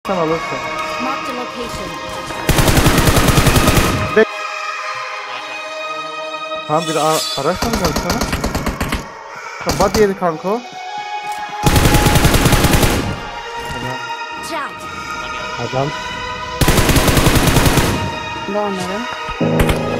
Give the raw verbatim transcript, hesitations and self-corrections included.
Sen alırsın. Marked a location. Tamam bir ara- araç mı geldi sana? Tamam body yedi kanka o. Watch out. Adam. Da onları.